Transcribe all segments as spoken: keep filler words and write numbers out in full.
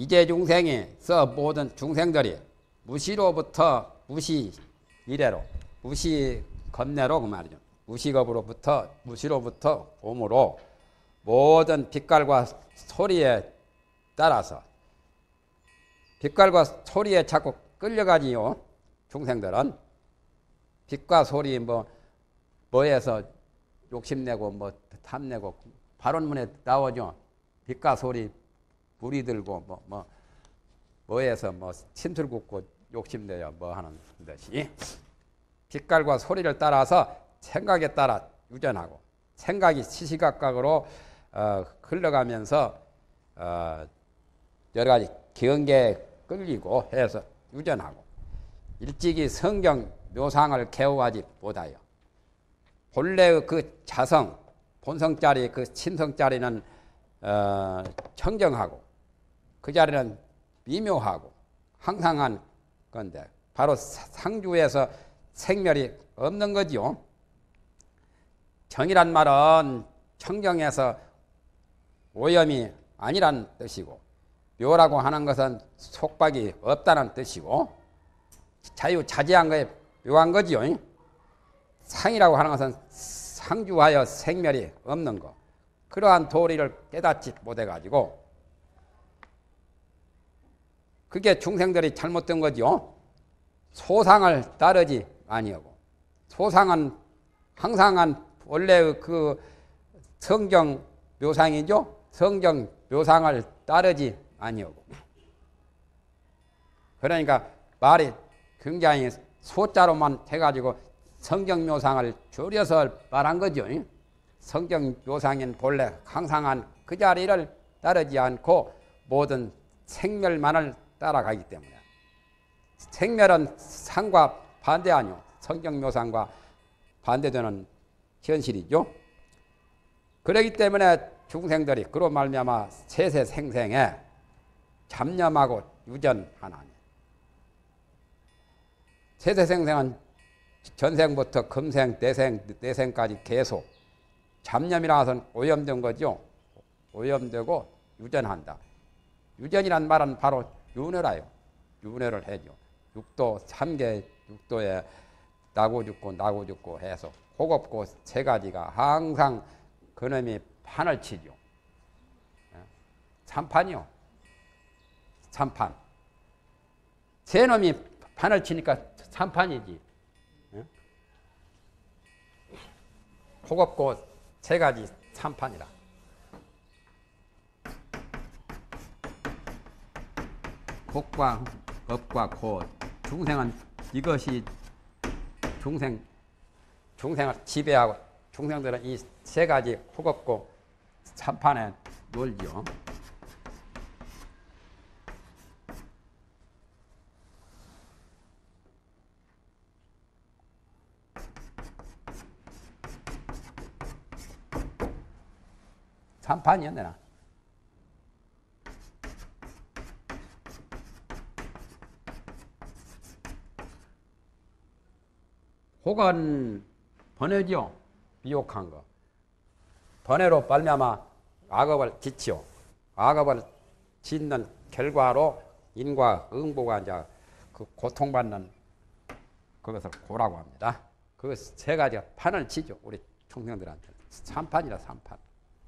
이제 중생이 써 모든 중생들이 무시로부터 무시 이래로 무시 겁내로 그 말이죠. 무시겁으로부터 무시로부터 옴으로 모든 빛깔과 소리에 따라서 빛깔과 소리에 자꾸 끌려가지요. 중생들은 빛과 소리 뭐 뭐에서 욕심내고 뭐 탐내고 발언문에 나오죠. 빛과 소리 불이 들고 뭐 뭐 뭐에서 뭐 침술 굽고 욕심내요 뭐 하는 듯이 빛깔과 소리를 따라서 생각에 따라 유전하고 생각이 시시각각으로 어, 흘러가면서 어, 여러 가지 경계에 끌리고 해서 유전하고 일찍이 성경 묘상을 개호하지 못하여 본래의 그 자성 본성자리 그 신성자리는 어, 청정하고 그 자리는 미묘하고 항상한 건데 바로 상주에서 생멸이 없는 거지요. 정이란 말은 청정에서 오염이 아니란 뜻이고 묘라고 하는 것은 속박이 없다는 뜻이고 자유자재한 거에 묘한 거지요. 상이라고 하는 것은 상주하여 생멸이 없는 것. 그러한 도리를 깨닫지 못해가지고 그게 중생들이 잘못된 거죠. 소상을 따르지 아니하고 소상은 항상한 원래의 그 성경 묘상이죠. 성경 묘상을 따르지 아니하고 그러니까 말이 굉장히 소자로만 해가지고 성경 묘상을 줄여서 말한 거죠. 성경 묘상인 본래 항상한 그 자리를 따르지 않고 모든 생멸만을 따라가기 때문에 생멸은 상과 반대 아니요. 성경 묘상과 반대되는 현실이죠. 그렇기 때문에 중생들이 그로 말미암아 세세생생에 잡념하고 유전하나니 세세생생은 전생부터 금생, 내생, 내생까지 계속 잡념이라 해서는 오염된 거죠. 오염되고 유전한다. 유전이란 말은 바로 윤회라요. 윤회를 해죠. 육도 삼 개 육도에 나고 죽고 나고 죽고 해서 호겁고 세 가지가 항상 그놈이 판을 치죠. 삼판이요. 삼판. 세 놈이 판을 치니까 삼판이지. 호겁고 세 가지 삼판이라. 복과 업과 고 중생은 이것이 중생 중생을 지배하고 중생들은 이 세 가지 호겁고 삼판에 놀죠. 삼판이었나? 혹은 번뇌죠. 미혹한 거. 번뇌로 말미암아 악업을 짓지요. 악업을 짓는 결과로 인과 응보가 이제 그 고통받는 그것을 고라고 합니다. 그 세 가지가 판을 치죠. 우리 총생들한테. 삼판이라 삼판.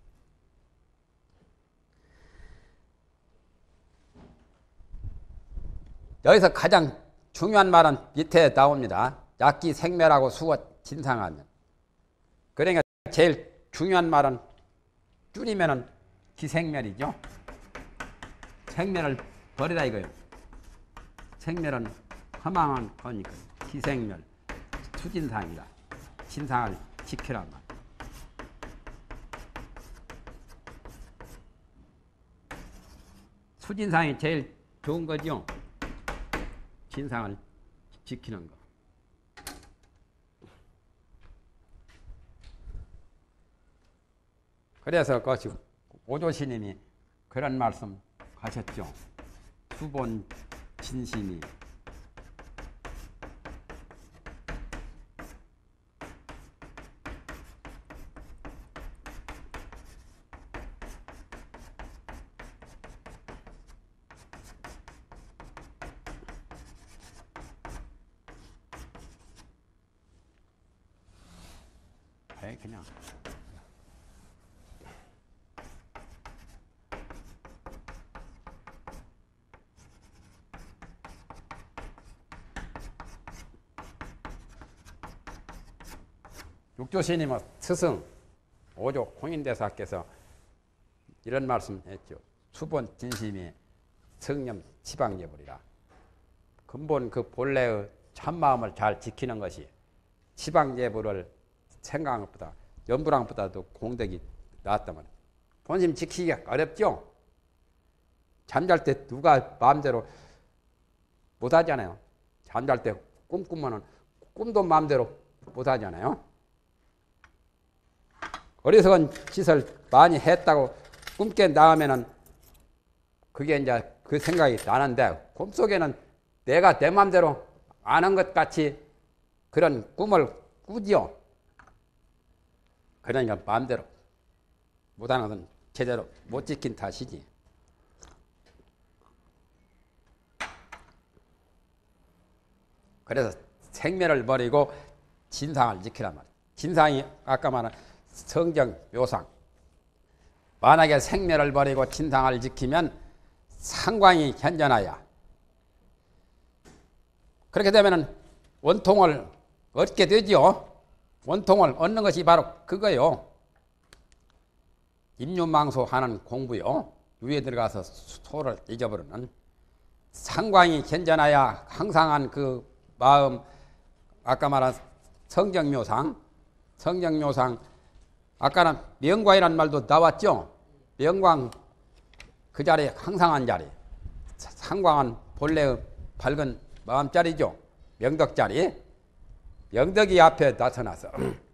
여기서 가장 중요한 말은 밑에 나옵니다. 약기 생멸하고 수어 진상하면. 그러니까 제일 중요한 말은 줄이면은 기생멸이죠. 생멸을 버리라 이거예요. 생멸은 허망한 거니까 기생멸, 수진상이다. 진상을 지키란 말. 수진상이 제일 좋은 거죠. 진상을 지키는 거. 그래서 그 오조스님이 그런 말씀 하셨죠. 수본 진심이 에이, 그냥. 육조스님의 스승 오조 홍인대사께서 이런 말씀했죠. 수본 진심이 성념 치방예불이라. 근본 그 본래의 참마음을 잘 지키는 것이 치방예불을 생각한 것보다 연불왕보다도 공덕이 낫단 말이에요. 본심 지키기가 어렵죠. 잠잘 때 누가 마음대로 못하잖아요. 잠잘 때 꿈꾸면 꿈도 마음대로 못하잖아요. 어리석은 짓을 많이 했다고 꿈깨 나오면은 그게 이제 그 생각이 나는데, 꿈속에는 내가 내 마음대로 안 한 것 같이 그런 꿈을 꾸지요. 그러니까 마음대로 못하는 것은 제대로 못 지킨 탓이지. 그래서 생면을 버리고 진상을 지키란 말이에요. 진상이 아까 말한 성정 묘상. 만약에 생면을 버리고 진상을 지키면 상광이 현전하여 그렇게 되면 원통을 얻게 되지요. 원통을 얻는 것이 바로 그거요. 임유망소하는 공부요. 유에 들어가서 소를 잊어버리는 상광이 현전하여 항상한 그 마음, 아까 말한 성정묘상, 성정묘상, 아까는 명광이라는 말도 나왔죠. 명광, 그 자리 항상한 자리. 상광은 본래의 밝은 마음자리죠. 명덕자리. 명덕이 앞에 나타나서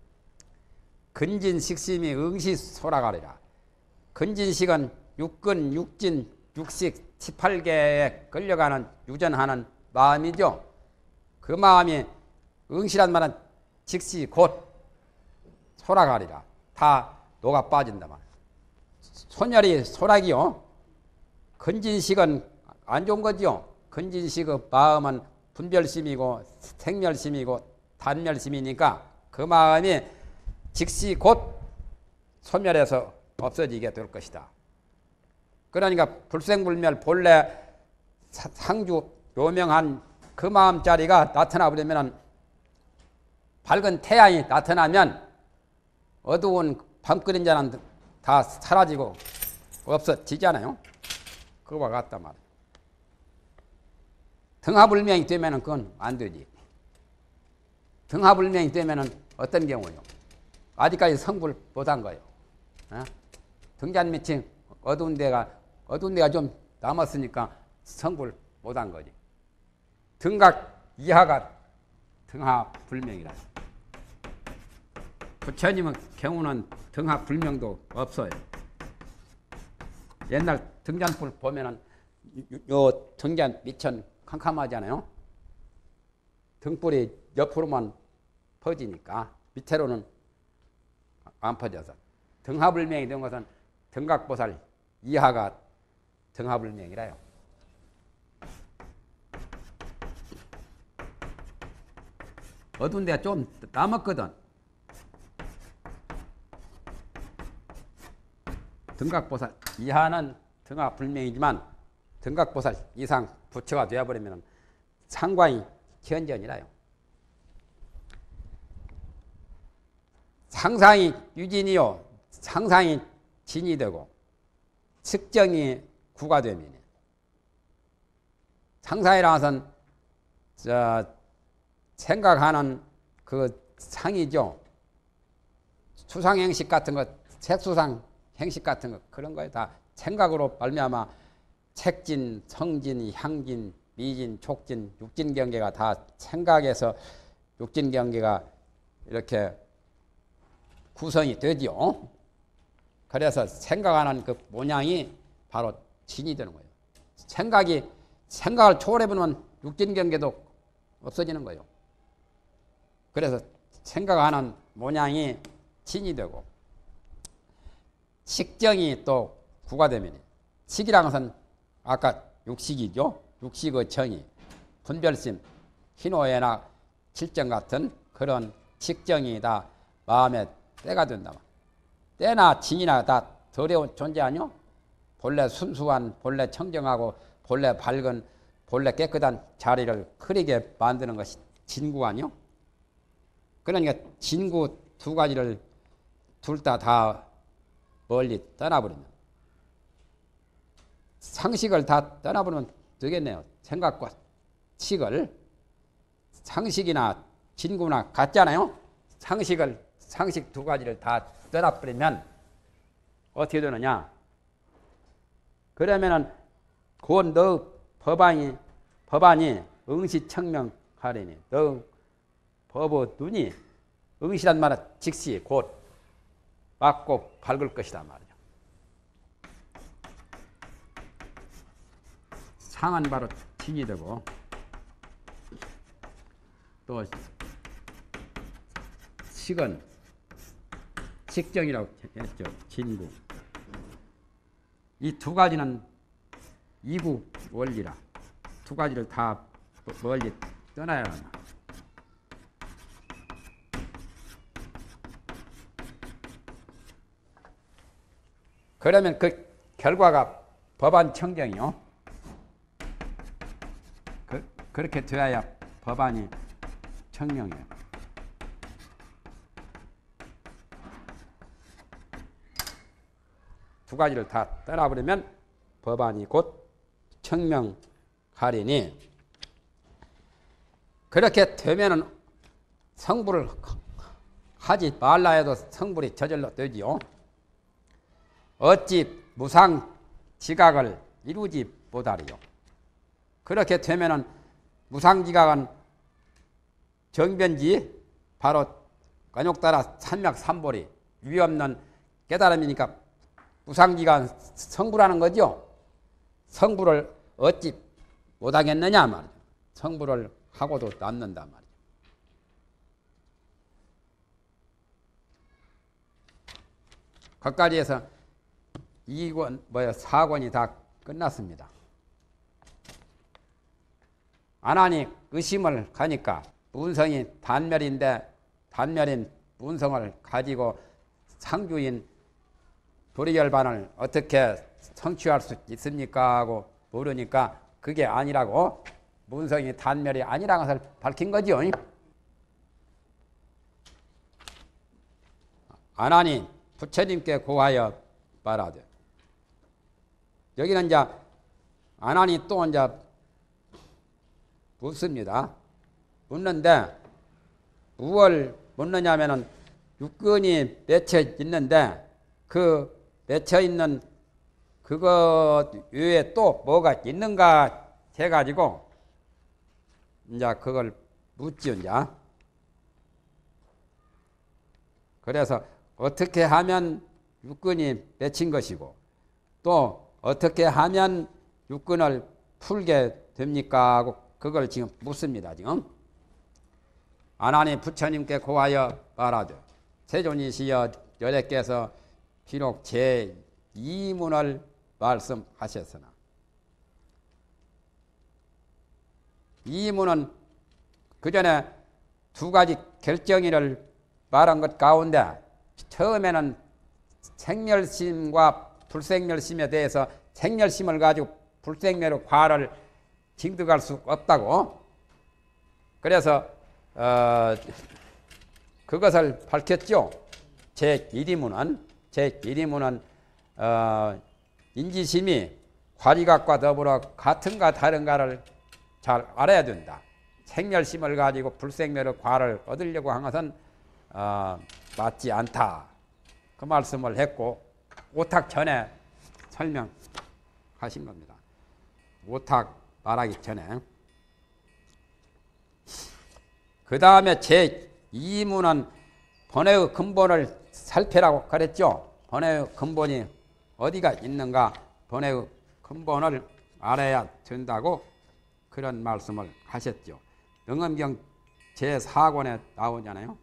근진식심이 응시소라가리라. 근진식은 육근, 육진, 육식 십팔 개에 끌려가는 유전하는 마음이죠. 그 마음이 응시란 말은 즉시 곧 소라가리라. 다 녹아 빠진다 말. 소멸이 소락이요. 근진식은 안 좋은 거죠. 근진식의 마음은 분별심이고 생멸심이고 단멸심이니까 그 마음이 즉시 곧 소멸해서 없어지게 될 것이다. 그러니까 불생불멸 본래 상주 요명한 그 마음자리가 나타나 버리면, 밝은 태양이 나타나면 어두운 밤그림자는 다 사라지고 없어지잖아요. 그거와 같단 말이에요. 등하불명이 되면 그건 안 되지. 등하불명이 되면 어떤 경우요? 아직까지 성불 못한 거예요. 어? 등잔 밑이 어두운 데가, 어두운 데가 좀 남았으니까 성불 못한 거지. 등각 이하가 등하불명이라. 부처님의 경우는 등하불명도 없어요. 옛날 등잔불 보면은 요 등잔 밑은 캄캄하잖아요. 등불이 옆으로만 퍼지니까 밑으로는 안 퍼져서 등하불명이 된 것은 등각보살 이하가 등하불명이라요. 어두운 데가 좀 남았거든. 등각보살 이하는 등하불명이지만 등각보살 이상 부처가 되어버리면 상광이 현전이라요. 상상이 유진이요, 상상이 진이 되고 측정이 구가 되면, 상상이라는 것은 저 생각하는 그 상이죠. 수상행식 같은 것, 색수상 행식 같은 것, 그런 거에 다 생각으로 말미암아 색진, 성진, 향진, 미진, 촉진, 육진 경계가 다 생각에서 육진 경계가 이렇게 구성이 되죠. 그래서 생각하는 그 모양이 바로 진이 되는 거예요. 생각이, 생각을 초월해보면 육진 경계도 없어지는 거예요. 그래서 생각하는 모양이 진이 되고, 식정이 또 구가 되면, 식이라는 것은 아까 육식이죠. 육식의 정의, 분별심, 희노애락, 칠정 같은 그런 식정이 다 마음에 때가 된다. 때나 진이나 다 더러운 존재 아니요? 본래 순수한, 본래 청정하고, 본래 밝은, 본래 깨끗한 자리를 흐리게 만드는 것이 진구 아니요? 그러니까 진구 두 가지를 둘 다 다 멀리 떠나버리면, 상식을 다 떠나버리면 되겠네요. 생각과 식을. 상식이나 진구나 같잖아요. 상식을, 상식 두 가지를 다 떠나버리면 어떻게 되느냐? 그러면은 곧 너 법안이 법안이 응시청명하리니 너 법의 눈이 응시란 말은 즉시 곧 맞고 밝을 것이다 말이죠. 상은 바로 진이 되고 또 식은 식정이라고 했죠. 진구. 이 두 가지는 이구 원리라. 두 가지를 다 멀리 떠나야 한다. 그러면 그 결과가 법안 청정이요. 그, 그렇게 되어야 법안이 청명해요. 두 가지를 다 떠나버리면 법안이 곧 청명하리니, 그렇게 되면은 성불을 하지 말라 해도 성불이 저절로 되지요. 어찌 무상지각을 이루지 못하리요. 그렇게 되면은 무상지각은 정변지 바로 관욕따라 삼맥삼보리 위없는 깨달음이니까 무상지각은 성불하는 거죠. 성불을 어찌 못하겠느냐 말이죠. 성불을 하고도 남는다 말이죠. 거기까지 해서 이 권, 뭐야, 사 권이 다 끝났습니다. 안하니 의심을 가니까 문성이 단멸인데 단멸인 문성을 가지고 상주인 도리열반을 어떻게 성취할 수 있습니까? 하고 물으니까 그게 아니라고, 문성이 단멸이 아니라는 것을 밝힌 거죠. 안하니 부처님께 고하여 말하되, 여기는 이제 안하니 또 이제 묻습니다. 묻는데 무엇을 묻느냐면은 육근이 맺혀 있는데 그 맺혀 있는 그것 외에 또 뭐가 있는가 해가지고 이제 그걸 묻지요. 이제 그래서 어떻게 하면 육근이 맺힌 것이고 또 어떻게 하면 육근을 풀게 됩니까? 하고 그걸 지금 묻습니다. 지금 안하니 부처님께 고하여 말하되, 세존이시여 여래께서 비록 제이 문을 말씀하셨으나 이 문은 그 전에 두 가지 결정의를 말한 것 가운데 처음에는 생멸심과 불생멸심에 대해서 생멸심을 가지고 불생멸의 과를 징득할 수 없다고, 그래서 어, 그것을 밝혔죠. 제일 문은 제일 문은 어, 인지심이 과리각과 더불어 같은가 다른가를 잘 알아야 된다. 생멸심을 가지고 불생멸의 과를 얻으려고 한 것은 어, 맞지 않다. 그 말씀을 했고 오탁 전에 설명하신 겁니다. 오탁 말하기 전에. 그 다음에 제이 문은 번뇌의 근본을 살피라고 그랬죠. 번뇌의 근본이 어디가 있는가, 번뇌의 근본을 알아야 된다고 그런 말씀을 하셨죠. 능엄경 제사 권에 나오잖아요.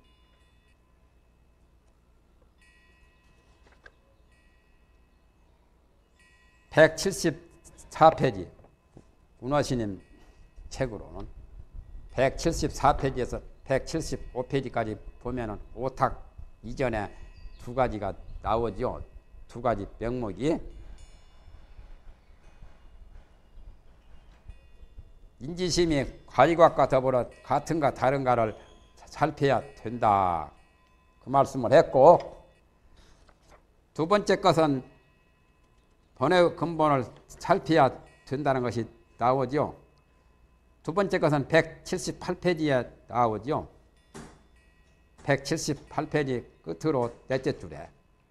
백칠십사 페이지 운화스님 책으로는 백칠십사 페이지에서 백칠십오 페이지까지 보면은 오탁 이전에 두 가지가 나오죠. 두 가지 명목이. 인지심이 과이각과 더불어 같은가 다른가를 살펴야 된다. 그 말씀을 했고, 두 번째 것은 번외의 근본을 살펴야 된다는 것이 나오죠. 두 번째 것은 백칠십팔 페이지에 나오죠. 백칠십팔 페이지 끝으로 넷째 줄에.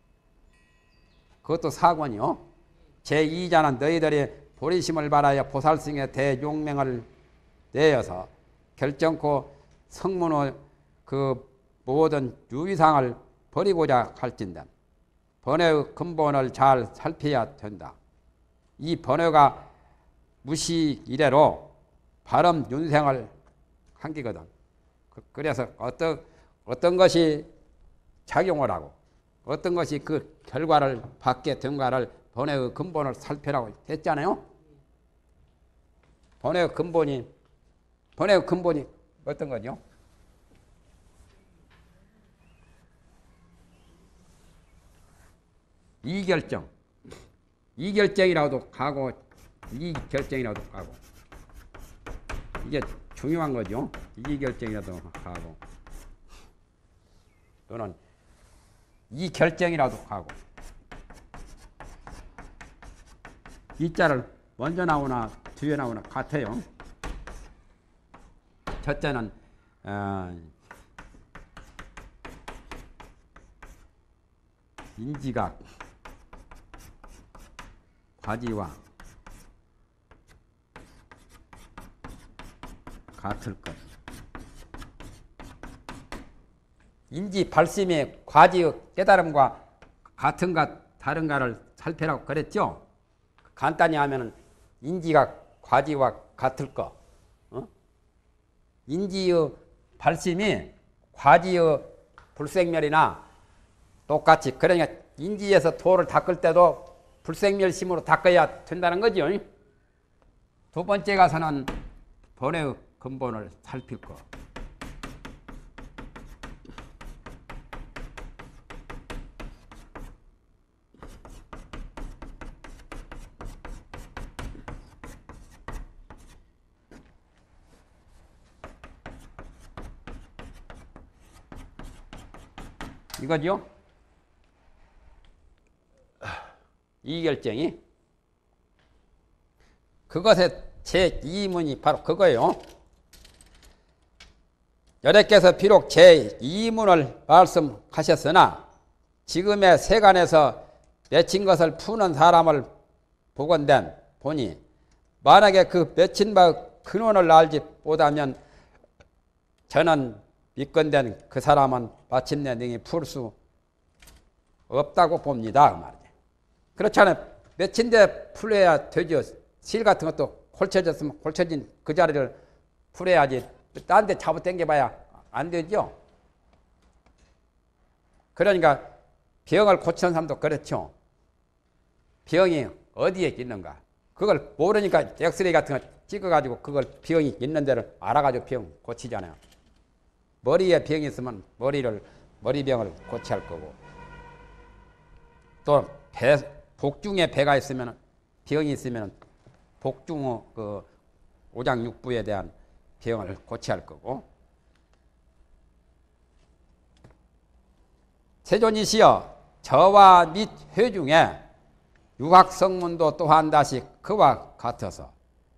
그것도 사권이요. 제이 자는 너희들이 보리심을 바라여 보살승의 대용맹을 내어서 결정코 성문의 그 모든 유의상을 버리고자 할진다. 번외의 근본을 잘 살펴야 된다. 이 번외가 무시 이래로 발음 윤생을 한 기거든. 그래서 어떤, 어떤 것이 작용을 하고 어떤 것이 그 결과를 받게 된가를 번외의 근본을 살펴라고 했잖아요. 번외의 근본이, 번외의 근본이 어떤 거죠? 이결정. 이결정이라도 가고, 이결정이라도 가고. 이게 중요한 거죠. 이결정이라도 가고. 또는 이결정이라도 가고. 이자를 먼저 나오나 뒤에 나오나 같아요. 첫째는 어, 인지각 과지와 같을 것. 인지 발심의 과지의 깨달음과 같은가 다른가를 살펴라고 그랬죠. 간단히 하면은 인지가 과지와 같을 것. 어? 인지의 발심이 과지의 불생멸이나 똑같이, 그러니까 인지에서 도를 닦을 때도 불생멸심으로 닦아야 된다는 거죠. 두 번째 가서는 번외의 근본을 살필 것. 이거죠? 이 결정이. 그것의 제이 문이 바로 그거예요. 여래께서 비록 제이 문을 말씀하셨으나 지금의 세간에서 맺힌 것을 푸는 사람을 보건된 보니 만약에 그 맺힌 바 근원을 알지 못하면 저는 믿건된 그 사람은 마침내 능히 풀 수 없다고 봅니다. 말이죠. 그렇잖아요. 맺힌데 풀어야 되죠. 실 같은 것도 홀쳐졌으면 홀쳐진 그 자리를 풀어야지. 딴 데 잡아 당겨봐야 안 되죠. 그러니까 병을 고치는 사람도 그렇죠. 병이 어디에 있는가. 그걸 모르니까 엑스레이 같은 거 찍어가지고 그걸 병이 있는 데를 알아가지고 병 고치잖아요. 머리에 병이 있으면 머리를, 머리병을 고쳐야 할 거고, 또 배, 복중에 배가 있으면, 병이 있으면 복중 그 오장육부에 대한 병을 고쳐야 할 거고. 세존이시여 저와 및 회중에 유학성문도 또한 다시 그와 같아서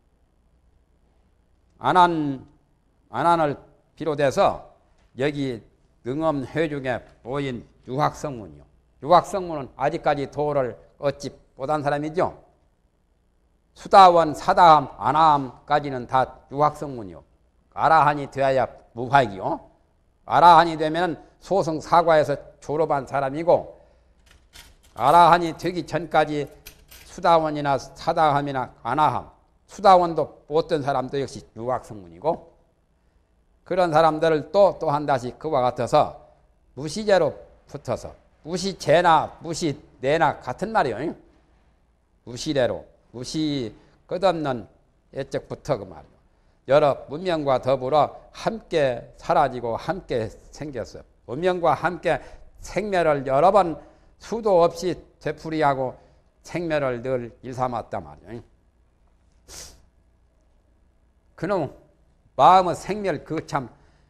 안한, 안한을 비롯해서 여기 능엄 회중에 모인 유학성문이요. 유학성문은 아직까지 도를 얻지 못한 사람이죠. 수다원, 사다함, 아나함까지는 다 유학성문이요. 아라한이 되어야 무학이요. 아라한이 되면 소승 사과에서 졸업한 사람이고, 아라한이 되기 전까지 수다원이나 사다함이나 아나함, 수다원도 못된 사람도 역시 유학성문이고, 그런 사람들을 또 또 한 다시 그와 같아서 무시제로 붙어서, 무시제나 무시내나 같은 말이에요. 무시래로, 무시 끝없는 애적부터 그 말이에요. 여러 문명과 더불어 함께 사라지고 함께 생겼어요. 문명과 함께 생멸을 여러 번 수도 없이 되풀이하고 생멸을 늘 일삼았단 말이에요. 그놈 마음의 생멸 그 참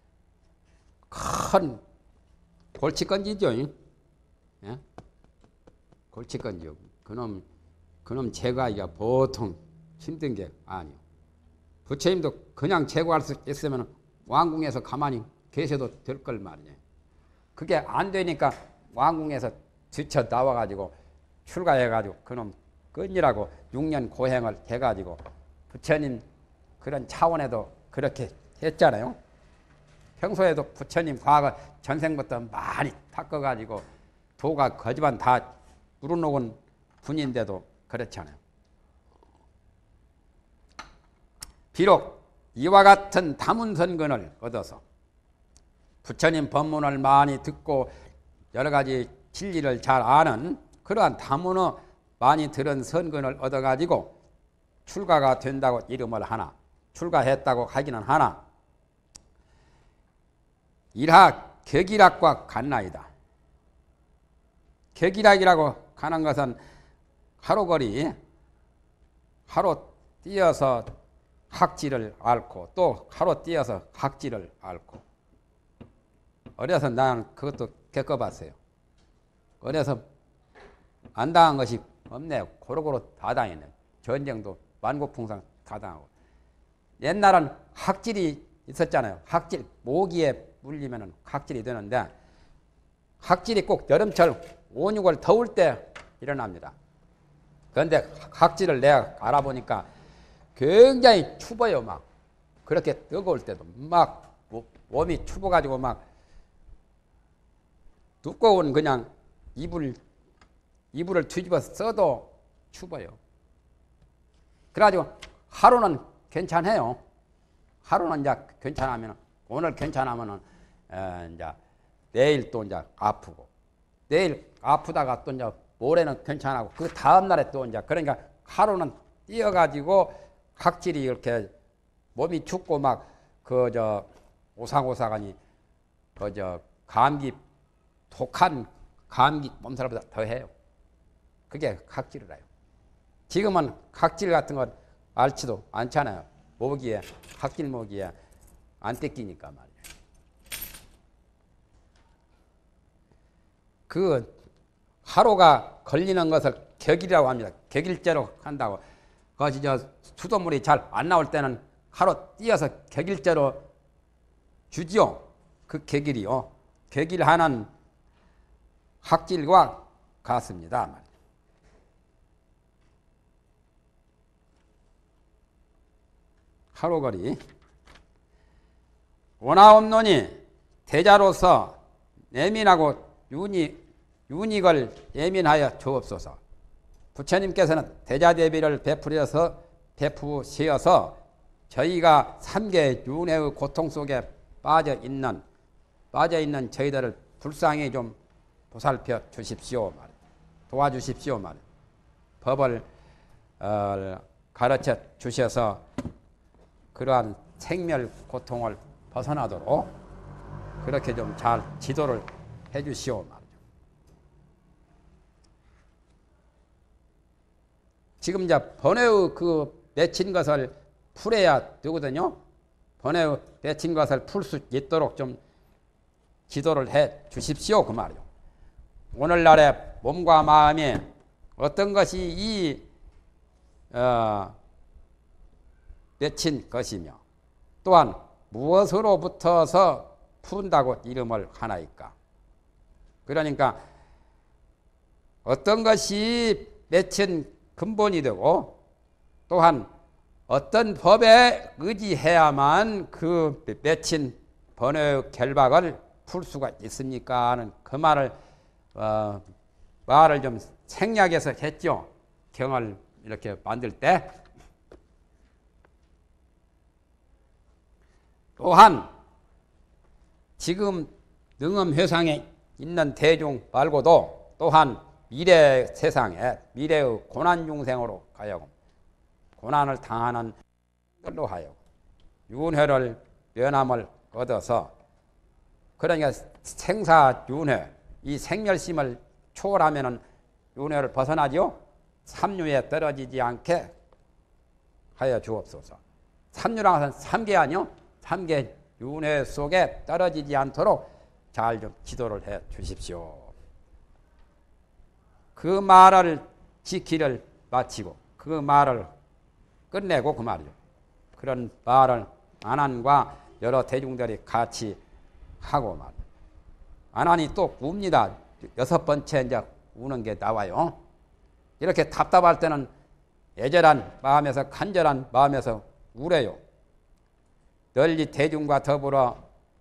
큰 골칫건지죠. 예? 골칫건지요. 그놈 그놈 제거하기가 보통 힘든 게 아니요. 부처님도 그냥 제거할 수 있으면 왕궁에서 가만히 계셔도 될 걸 말이에요. 그게 안 되니까 왕궁에서 지쳐 나와가지고 출가해가지고 그놈 끈이라고 육 년 고행을 해가지고 부처님 그런 차원에도 그렇게 했잖아요. 평소에도 부처님 과거 전생부터 많이 닦아가지고 도가 거지만 다 우러놓은 분인데도 그렇잖아요. 비록 이와 같은 다문선근을 얻어서 부처님 법문을 많이 듣고 여러 가지 진리를 잘 아는 그러한 다문어 많이 들은 선근을 얻어가지고 출가가 된다고 이름을 하나 출가했다고 하기는 하나 일하 격일학과 같나이다. 격일학이라고 하는 것은 하루거리 하루 뛰어서 학지를 앓고 또 하루 뛰어서 학지를 앓고 어려서 나는 그것도 겪어봤어요. 어려서 안 당한 것이 없네요. 고루고루 다 당했네. 전쟁도 만국풍상 다 당하고. 옛날은 학질이 있었잖아요. 학질, 모기에 물리면 학질이 되는데 학질이 꼭 여름철 오, 육월 더울 때 일어납니다. 그런데 학질을 내가 알아보니까 굉장히 추워요. 막 그렇게 뜨거울 때도 막 몸이 추워가지고 막 두꺼운 그냥 이불 이불을 뒤집어 써도 추워요. 그래가지고 하루는 괜찮아요. 하루는 이제 괜찮으면 오늘 괜찮으면은 에, 이제 내일 또 이제 아프고 내일 아프다가 또 이제 모레는 괜찮고 그 다음 날에 또 이제 그러니까 하루는 뛰어가지고 각질이 이렇게 몸이 춥고 막 그 저 오상오사가니 그 저 감기 독한 감기 몸살보다 더 해요. 그게 각질을 해요. 지금은 각질 같은 거 앓지도 않잖아요. 모기에 각질 모기에 안 뜯기니까 말이에요. 그 하루가 걸리는 것을 격일이라고 합니다. 격일제로 한다고. 그것이 저 수돗물이 잘 안 나올 때는 하루 띄어서 격일제로 주지요. 그 격일이요. 격일하는 학질과 같습니다. 하루거리 원하옵노니 대자로서 예민하고 윤희, 윤익을 예민하여 주옵소서. 부처님께서는 대자대비를 베풀어서 베푸시어서 저희가 삼계 윤회의 고통 속에 빠져 있는 빠져 있는 저희들을 불쌍히 좀 보살펴 주십시오 말, 도와주십시오 말. 법을 어, 가르쳐 주셔서 그러한 생멸 고통을 벗어나도록 그렇게 좀 잘 지도를 해주시오 말이죠. 지금 이제 번외의 그 맺힌 것을 풀어야 되거든요. 번외의 맺힌 것을 풀 수 있도록 좀 지도를 해 주십시오 그 말이요. 오늘날의 몸과 마음이 어떤 것이 이 어, 맺힌 것이며 또한 무엇으로부터서 푼다고 이름을 하나이까. 그러니까 어떤 것이 맺힌 근본이 되고 또한 어떤 법에 의지해야만 그 맺힌 번외의 결박을 풀 수가 있습니까 하는 그 말을 어, 말을 좀 생략해서 했죠. 경을 이렇게 만들 때. 또한 지금 능엄회상에 있는 대중 말고도 또한 미래 세상에 미래의 고난 중생으로 하여금 고난을 당하는 걸로 하여금 윤회를 면함을 얻어서 그러니까 생사윤회 이 생멸심을 초월하면은 윤회를 벗어나죠. 삼류에 떨어지지 않게 하여 주옵소서. 삼류라는 것은 삼계 아니요. 삼계 윤회 속에 떨어지지 않도록 잘 좀 지도를 해 주십시오. 그 말을 지키를 마치고 그 말을 끝내고 그 말이죠. 그런 말을 안한과 여러 대중들이 같이 하고 말. 안한이 또 웁니다. 여섯 번째 이제 우는 게 나와요. 이렇게 답답할 때는 애절한 마음에서 간절한 마음에서 우래요. 널리 대중과 더불어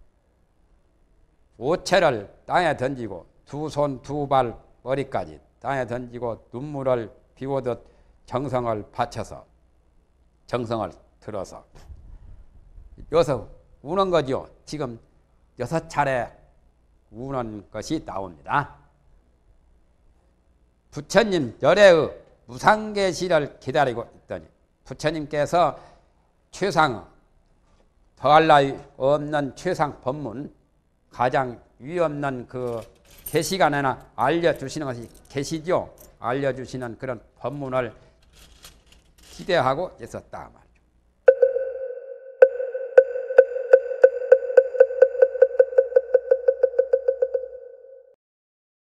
오체를 땅에 던지고 두 손 두 발 머리까지 땅에 던지고 눈물을 비오듯 정성을 바쳐서 정성을 들어서 여기서 우는 거죠. 지금 여섯 차례 우는 것이 나옵니다. 부처님 열애의 무상계시를 기다리고 있더니 부처님께서 최상 더할 나위 없는 최상 법문 가장 위없는 그 계시간에나 알려주시는 것이 계시죠. 알려주시는 그런 법문을 기대하고 있었다.